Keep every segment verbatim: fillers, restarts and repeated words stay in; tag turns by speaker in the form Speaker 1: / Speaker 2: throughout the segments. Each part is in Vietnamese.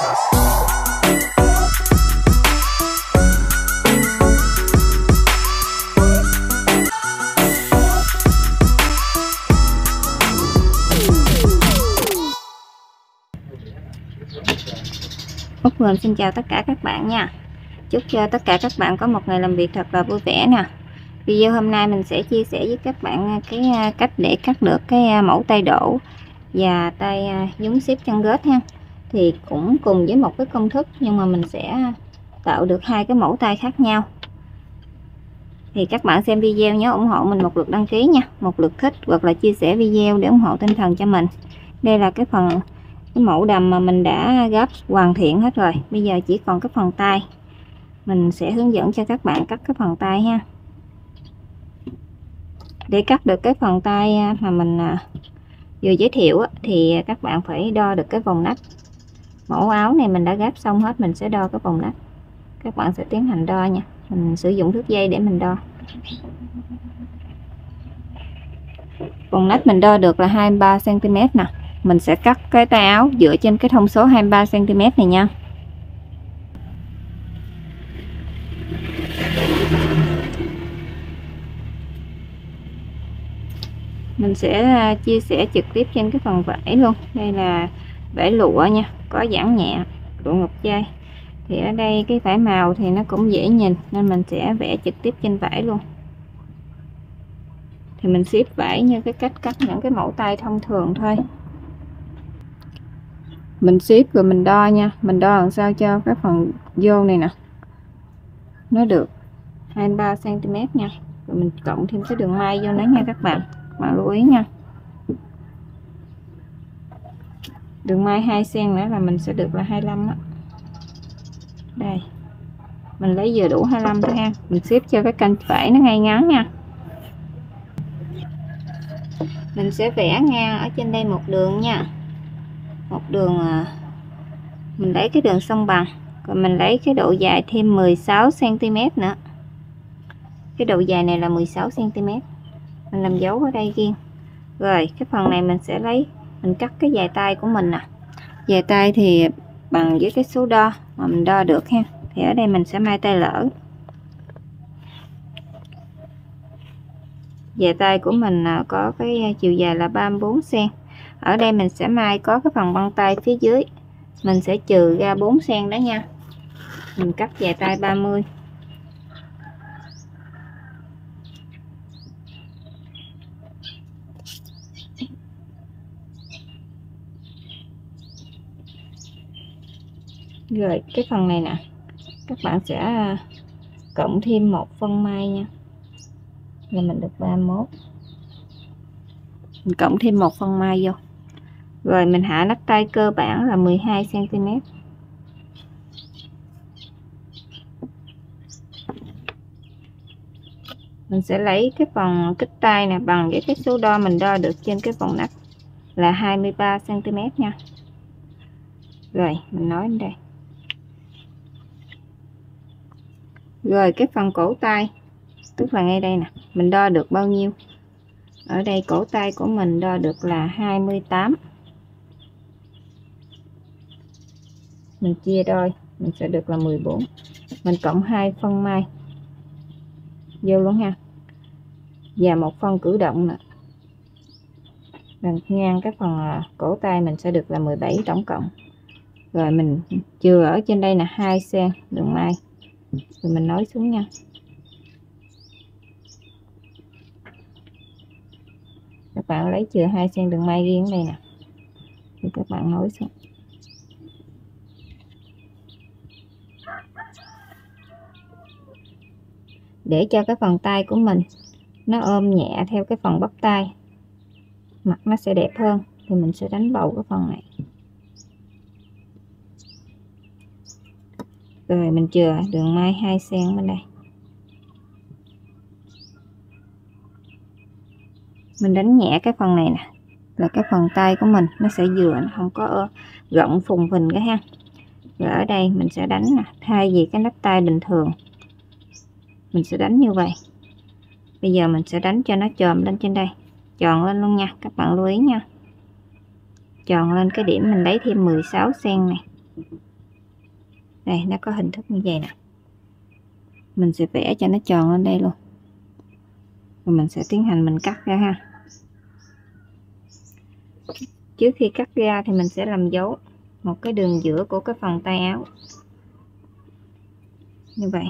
Speaker 1: Út Vườn xin chào tất cả các bạn nha. Chúc cho tất cả các bạn có một ngày làm việc thật là vui vẻ nè. Video hôm nay mình sẽ chia sẻ với các bạn cái cách để cắt được cái mẫu tay đổ và tay nhúng xếp chân gết ha. Thì cũng cùng với một cái công thức nhưng mà mình sẽ tạo được hai cái mẫu tay khác nhau. Thì các bạn xem video nhớ ủng hộ mình một lượt đăng ký nha, một lượt thích hoặc là chia sẻ video để ủng hộ tinh thần cho mình. Đây là cái phần cái mẫu đầm mà mình đã gấp hoàn thiện hết rồi. Bây giờ chỉ còn cái phần tay. Mình sẽ hướng dẫn cho các bạn cắt cái phần tay ha. Để cắt được cái phần tay mà mình vừa giới thiệu thì các bạn phải đo được cái vòng nách. Mẫu áo này mình đã gấp xong hết, mình sẽ đo cái vòng nách. Các bạn sẽ tiến hành đo nha. Mình sử dụng thước dây để mình đo. Vòng nách mình đo được là hai mươi ba xăng ti mét nè. Mình sẽ cắt cái tay áo dựa trên cái thông số hai mươi ba xăng ti mét này nha. Mình sẽ chia sẻ trực tiếp trên cái phần vải luôn. Đây là vải lụa nha, có giãn nhẹ, lụa ngọc trai. Thì ở đây cái vải màu thì nó cũng dễ nhìn nên mình sẽ vẽ trực tiếp trên vải luôn. Thì mình xếp vải như cái cách cắt những cái mẫu tay thông thường thôi. Mình xếp rồi mình đo nha, mình đo làm sao cho cái phần vô này nè nó được hai mươi ba xăng ti mét nha. Rồi mình cộng thêm cái đường may vô nó nha các bạn. Các bạn lưu ý nha. Đường may hai xăng nữa là mình sẽ được là hai mươi lăm á. Đây. Mình lấy vừa đủ hai mươi lăm thôi ha. Mình xếp cho cái canh vải nó ngay ngắn nha. Mình sẽ vẽ ngang ở trên đây một đường nha. Một đường mình lấy cái đường song bằng, rồi mình lấy cái độ dài thêm mười sáu xăng ti mét nữa. Cái độ dài này là mười sáu xăng ti mét. Mình làm dấu ở đây riêng. Rồi cái phần này mình sẽ lấy, mình cắt cái dài tay của mình nè. Dài tay thì bằng với cái số đo mà mình đo được ha. Thì ở đây mình sẽ may tay lỡ. Dài tay của mình có cái chiều dài là ba mươi bốn xăng. Ở đây mình sẽ may có cái phần băng tay phía dưới, mình sẽ trừ ra bốn xăng đó nha. Mình cắt dài tay ba mươi. Rồi cái phần này nè, các bạn sẽ cộng thêm một phân may nha. Là mình được ba mươi mốt. Mình cộng thêm một phân may vô. Rồi mình hạ nắp tay cơ bản là mười hai xăng ti mét. Mình sẽ lấy cái phần kích tay nè bằng với cái số đo mình đo được trên cái vòng nách là hai mươi ba xăng ti mét nha. Rồi mình nói đến đây. Rồi cái phần cổ tay, tức là ngay đây nè, mình đo được bao nhiêu? Ở đây cổ tay của mình đo được là hai mươi tám. Mình chia đôi, mình sẽ được là mười bốn. Mình cộng hai phân may vô luôn ha. Và một phân cử động nè. Mình ngang cái phần cổ tay mình sẽ được là mười bảy tổng cộng. Rồi mình chừa ở trên đây là hai xăng đường may. Rồi mình nối xuống nha. Các bạn lấy chừa hai xăng đường may riêng đây nè. Thì các bạn nối xuống. Để cho cái phần tay của mình nó ôm nhẹ theo cái phần bắp tay, mặt nó sẽ đẹp hơn, thì mình sẽ đánh bầu cái phần này. Rồi mình chừa đường may hai xăng bên đây. Mình đánh nhẹ cái phần này nè, là cái phần tay của mình nó sẽ vừa, nó không có rộng phùng phình cái ha. Rồi ở đây mình sẽ đánh nè, thay vì cái nắp tay bình thường mình sẽ đánh như vậy. Bây giờ mình sẽ đánh cho nó chồm lên trên đây, tròn lên luôn nha, các bạn lưu ý nha. Tròn lên cái điểm mình lấy thêm mười sáu xăng này. Đây, nó có hình thức như vậy nè. Mình sẽ vẽ cho nó tròn lên đây luôn. Rồi mình sẽ tiến hành mình cắt ra ha. Trước khi cắt ra thì mình sẽ làm dấu một cái đường giữa của cái phần tay áo. Như vậy.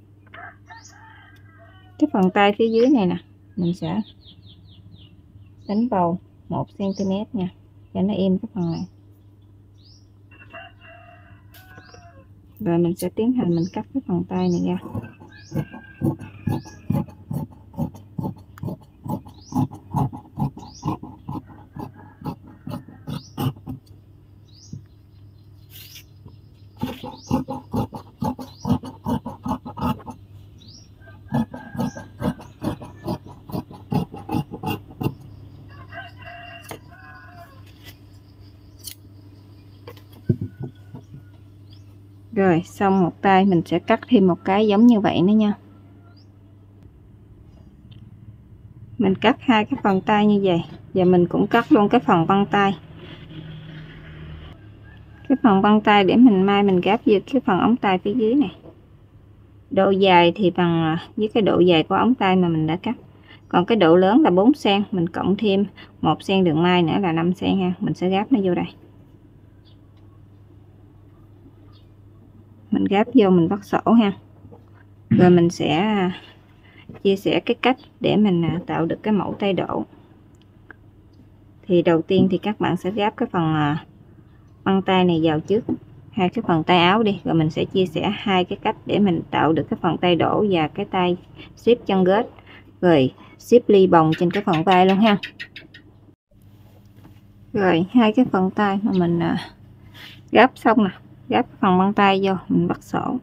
Speaker 1: Cái phần tay phía dưới này nè, mình sẽ đánh vào một xăng ti mét nha, cho nó im cái phần này. Rồi mình sẽ tiến hành mình cắt cái phần tay này ra. Rồi xong một tay mình sẽ cắt thêm một cái giống như vậy nữa nha. Mình cắt hai cái phần tay như vậy. Và mình cũng cắt luôn cái phần vân tay. Cái phần vân tay để mình mai mình gáp với cái phần ống tay phía dưới này. Độ dài thì bằng với cái độ dài của ống tay mà mình đã cắt. Còn cái độ lớn là bốn xăng, mình cộng thêm một xăng đường may nữa là năm xăng ha. Mình sẽ gáp nó vô đây. Mình gáp vô mình bắt sổ ha. Rồi mình sẽ chia sẻ cái cách để mình tạo được cái mẫu tay đổ. Thì đầu tiên thì các bạn sẽ gáp cái phần vân tay này vào trước, hai cái phần tay áo đi, rồi mình sẽ chia sẻ hai cái cách để mình tạo được cái phần tay đổ và cái tay ship chân gết, rồi ship ly bồng trên cái phần vai luôn ha. Rồi hai cái phần tay mà mình gáp xong nè, gáp phần vân tay vô mình bắt sổ.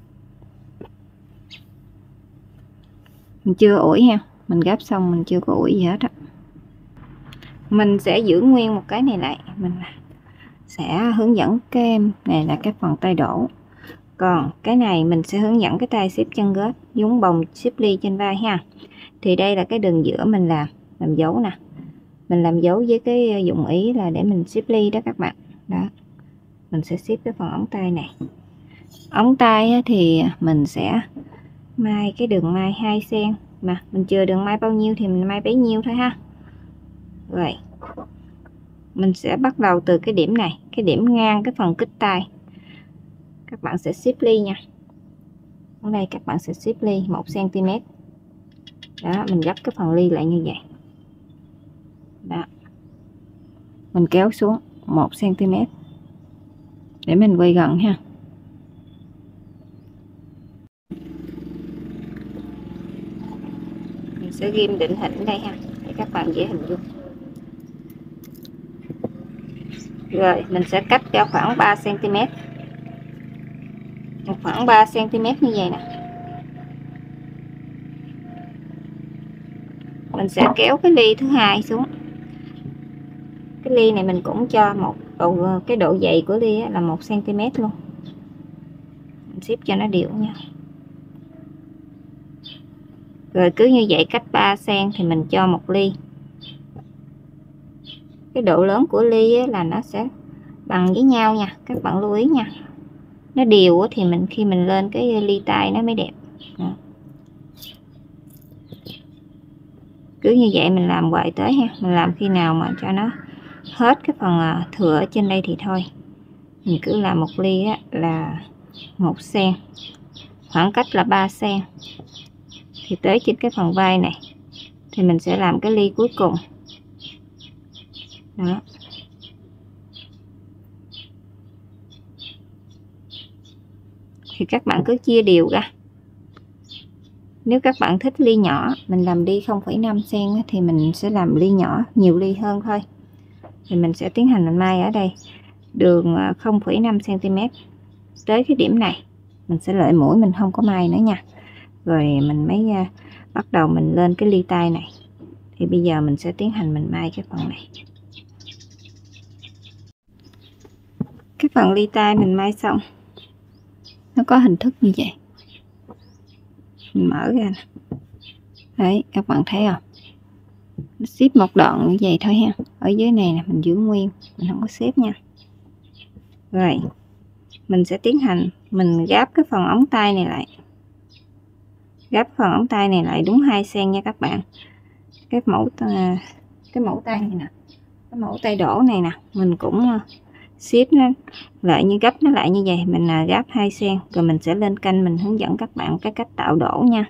Speaker 1: Mình chưa ủi ha, mình gáp xong mình chưa có ủi gì hết á. Mình sẽ giữ nguyên một cái này lại, mình sẽ hướng dẫn cái em này là cái phần tay đổ. Còn cái này mình sẽ hướng dẫn cái tay ship chân gết giống bồng ship ly trên vai ha. Thì đây là cái đường giữa mình làm làm dấu nè. Mình làm dấu với cái dụng ý là để mình ship ly đó các bạn. Đó. Mình sẽ ship cái phần ống tay này. Ống tay thì mình sẽ may cái đường may hai xăng, mà mình chừa đường may bao nhiêu thì mình may bấy nhiêu thôi ha. Rồi mình sẽ bắt đầu từ cái điểm này, cái điểm ngang cái phần kích tay. Các bạn sẽ ship ly nha. Ở đây các bạn sẽ ship ly một xăng ti mét. Đó, mình gấp cái phần ly lại như vậy. Đó. Mình kéo xuống một xăng ti mét để mình quay gần ha. Mình sẽ ghim định hình đây ha, để các bạn dễ hình dung. Rồi mình sẽ cắt ra khoảng ba xăng ti mét, khoảng ba xăng ti mét như vậy nè. Mình sẽ kéo cái ly thứ hai xuống. Cái ly này mình cũng cho một độ, cái độ dày của ly là một xăng ti mét luôn. Mình ship cho nó đều nha. Rồi cứ như vậy cách ba xăng thì mình cho một ly. Cái độ lớn của ly là nó sẽ bằng với nhau nha, các bạn lưu ý nha. Nó đều thì mình khi mình lên cái ly tay nó mới đẹp. Đó. Cứ như vậy mình làm hoài tới ha. Mình làm khi nào mà cho nó hết cái phần thừa ở trên đây thì thôi. Mình cứ làm một ly á, là một xăng, khoảng cách là ba xăng. Thì tới trên cái phần vai này thì mình sẽ làm cái ly cuối cùng. Đó. Thì các bạn cứ chia đều ra. Nếu các bạn thích ly nhỏ, mình làm ly không phẩy năm xăng thì mình sẽ làm ly nhỏ, nhiều ly hơn thôi. Thì mình sẽ tiến hành mình may ở đây đường không phẩy năm xăng ti mét tới cái điểm này. Mình sẽ lợi mũi, mình không có may nữa nha. Rồi mình mới bắt đầu mình lên cái ly tay này. Thì bây giờ mình sẽ tiến hành mình may cái phần này. Cái phần ly tay mình may xong, nó có hình thức như vậy. Mình mở ra nè. Đấy, các bạn thấy không? Nó ship một đoạn như vậy thôi ha. Ở dưới này nè mình giữ nguyên, mình không có xếp nha. Rồi mình sẽ tiến hành mình gáp cái phần ống tay này lại, gáp phần ống tay này lại đúng hai xen nha các bạn. Cái mẫu cái mẫu tay này nè, cái mẫu tay đổ này nè, mình cũng ship nó lại như gấp nó lại như vậy, mình là gáp hai xen rồi mình sẽ lên canh mình hướng dẫn các bạn cái cách tạo đổ nha.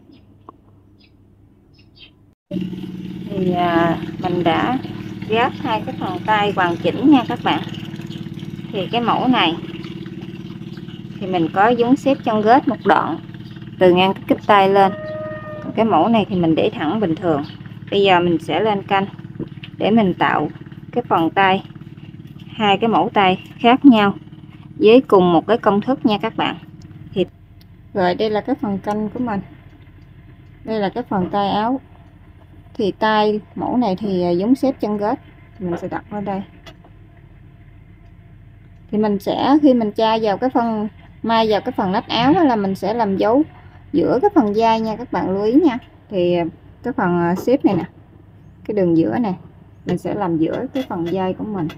Speaker 1: Thì à, mình đã gáp hai cái phần tay hoàn chỉnh nha các bạn. Thì cái mẫu này thì mình có dúng xếp chân gết một đoạn từ ngang cái kích tay lên. Cái mẫu này thì mình để thẳng bình thường. Bây giờ mình sẽ lên canh để mình tạo cái phần tay, hai cái mẫu tay khác nhau với cùng một cái công thức nha các bạn. Thì rồi đây là cái phần canh của mình, đây là cái phần tay áo. Thì tay mẫu này thì giống xếp chân gết, mình sẽ đặt ở đây. Thì mình sẽ khi mình tra vào cái phần may vào cái phần nách áo đó là mình sẽ làm dấu giữa cái phần vai nha các bạn, lưu ý nha. Thì cái phần xếp này nè, cái đường giữa này mình sẽ làm giữa cái phần vai của mình.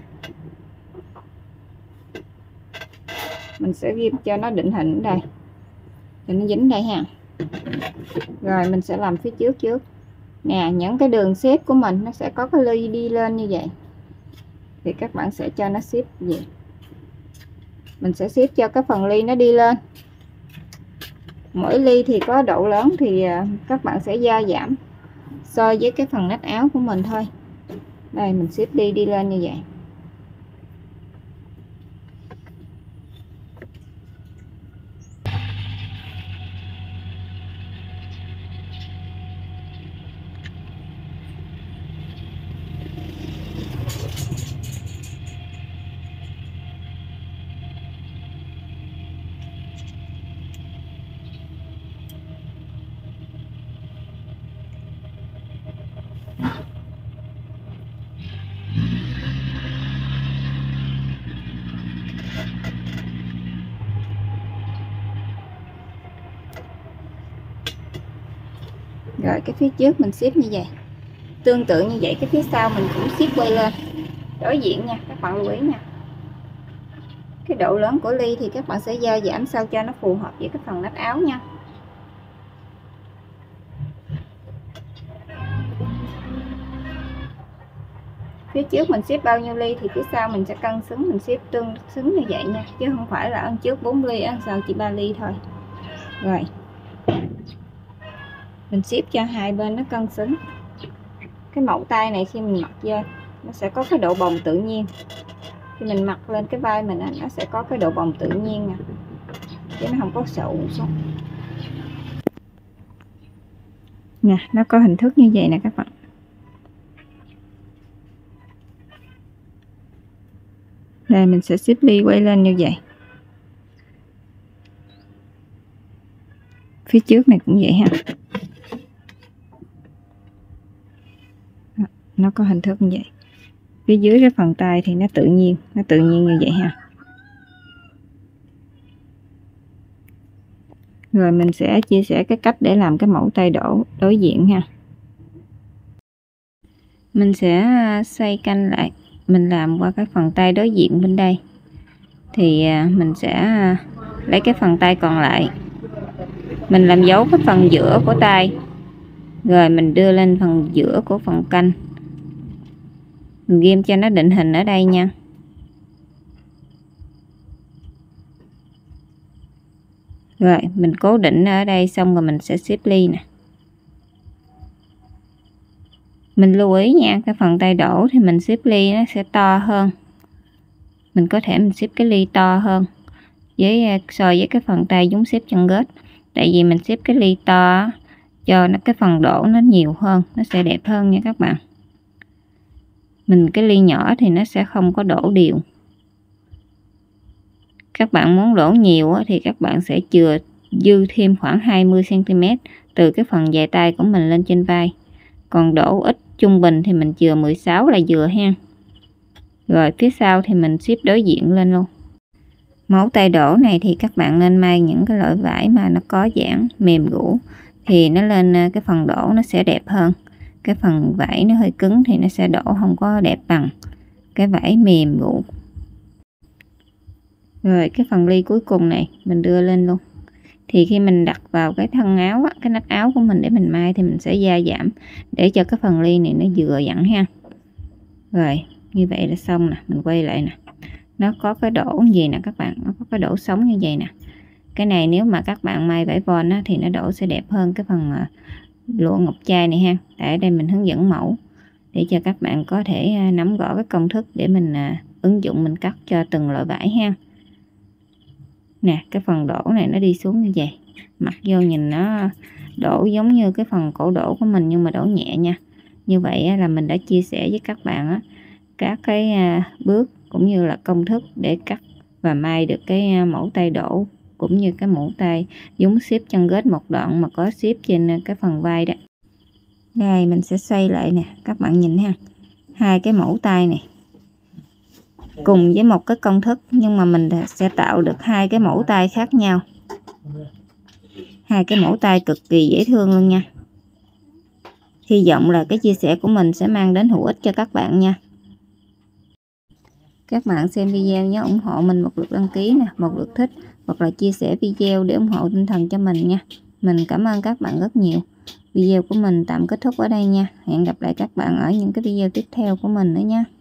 Speaker 1: Mình sẽ ghim cho nó định hình ở đây cho nó dính đây ha. Rồi mình sẽ làm phía trước trước nè, những cái đường xếp của mình nó sẽ có cái ly đi lên như vậy, thì các bạn sẽ cho nó xếp gì, mình sẽ xếp cho cái phần ly nó đi lên. Mỗi ly thì có độ lớn thì các bạn sẽ gia giảm so với cái phần nách áo của mình thôi. Đây mình xếp đi đi lên như vậy. Rồi cái phía trước mình xếp như vậy, tương tự như vậy cái phía sau mình cũng xếp quay lên đối diện nha các bạn, lưu ý nha. Cái độ lớn của ly thì các bạn sẽ gia giảm sao cho nó phù hợp với cái phần nách áo nha. Phía trước mình xếp bao nhiêu ly thì phía sau mình sẽ cân xứng, mình xếp tương xứng như vậy nha, chứ không phải là ăn trước bốn ly ăn sau chỉ ba ly thôi. Rồi mình xếp cho hai bên nó cân xứng. Cái mẫu tay này khi mình mặc vô nó sẽ có cái độ bồng tự nhiên, khi mình mặc lên cái vai mình nó sẽ có cái độ bồng tự nhiên nè, chứ nó không có sụ xuống nè, nó có hình thức như vậy nè các bạn. Đây mình sẽ xếp ly quay lên như vậy, phía trước này cũng vậy ha, nó có hình thức như vậy. Phía dưới cái phần tay thì nó tự nhiên, nó tự nhiên như vậy ha. Rồi mình sẽ chia sẻ cái cách để làm cái mẫu tay đổ đối diện ha. Mình sẽ xoay canh lại, mình làm qua cái phần tay đối diện bên đây. Thì mình sẽ lấy cái phần tay còn lại, mình làm dấu cái phần giữa của tay, rồi mình đưa lên phần giữa của phần canh, mình ghim cho nó định hình ở đây nha. Rồi mình cố định ở đây xong rồi mình sẽ xếp ly nè. Mình lưu ý nha, cái phần tay đổ thì mình xếp ly nó sẽ to hơn, mình có thể mình xếp cái ly to hơn với so với cái phần tay giống xếp chân gết. Tại vì mình xếp cái ly to cho nó cái phần đổ nó nhiều hơn, nó sẽ đẹp hơn nha các bạn. Mình cái ly nhỏ thì nó sẽ không có đổ đều. Các bạn muốn đổ nhiều thì các bạn sẽ chừa dư thêm khoảng hai mươi xăng ti mét từ cái phần dài tay của mình lên trên vai. Còn đổ ít trung bình thì mình chừa mười sáu là vừa ha. Rồi phía sau thì mình xếp đối diện lên luôn. Mẫu tay đổ này thì các bạn nên may những cái loại vải mà nó có dáng mềm gũ, thì nó lên cái phần đổ nó sẽ đẹp hơn. Cái phần vải nó hơi cứng thì nó sẽ đổ không có đẹp bằng cái vải mềm gũ. Rồi cái phần ly cuối cùng này mình đưa lên luôn. Thì khi mình đặt vào cái thân áo á, cái nách áo của mình để mình may thì mình sẽ gia giảm để cho cái phần ly này nó vừa vặn ha. Rồi như vậy là xong nè. Mình quay lại nè, nó có cái đổ gì nè các bạn, nó có cái đổ sống như vậy nè. Cái này nếu mà các bạn may vải von á, thì nó đổ sẽ đẹp hơn cái phần lụa ngọc trai này ha. Tại đây mình hướng dẫn mẫu để cho các bạn có thể nắm rõ cái công thức để mình ứng dụng mình cắt cho từng loại vải ha. Nè, cái phần đổ này nó đi xuống như vậy, mặc vô nhìn nó đổ giống như cái phần cổ đổ của mình nhưng mà đổ nhẹ nha. Như vậy là mình đã chia sẻ với các bạn á, các cái bước cũng như là công thức để cắt và may được cái mẫu tay đổ cũng như cái mẫu tay giống xếp chân gết một đoạn mà có xếp trên cái phần vai đó. Đây mình sẽ xoay lại nè, các bạn nhìn ha, hai cái mẫu tay này cùng với một cái công thức nhưng mà mình sẽ tạo được hai cái mẫu tay khác nhau, hai cái mẫu tay cực kỳ dễ thương luôn nha. Hy vọng là cái chia sẻ của mình sẽ mang đến hữu ích cho các bạn nha. Các bạn xem video nhớ ủng hộ mình một lượt đăng ký nè, một lượt thích hoặc là chia sẻ video để ủng hộ tinh thần cho mình nha. Mình cảm ơn các bạn rất nhiều. Video của mình tạm kết thúc ở đây nha. Hẹn gặp lại các bạn ở những cái video tiếp theo của mình nữa nha.